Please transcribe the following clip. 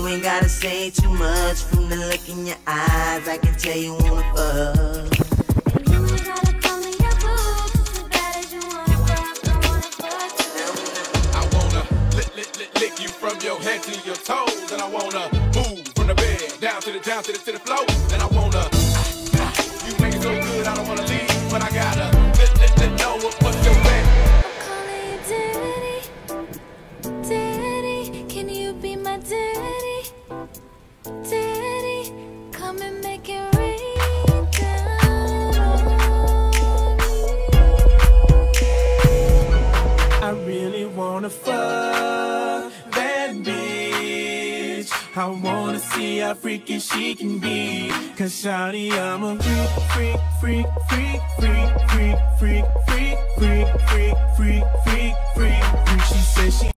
You ain't gotta say too much. From the look in your eyes, I can tell you wanna fuck. And you ain't gotta call me your boo, 'cause as bad as you wanna fuck, I wanna fuck too. I wanna lick you from your head to your toes, and I wanna move from the bed down to the floor, and I wanna. You make it so good, I don't wanna leave, but I gotta know what's your back. I'm calling you daddy, daddy. Can you be my daddy, daddy? Come and make it rain down on me. I really wanna fuck that bitch. I wanna see how freaky she can be. Cause shawty, I'm a freak, freak, freak, freak, freak, freak, freak, freak, freak, freak, freak, freak, freak. She says she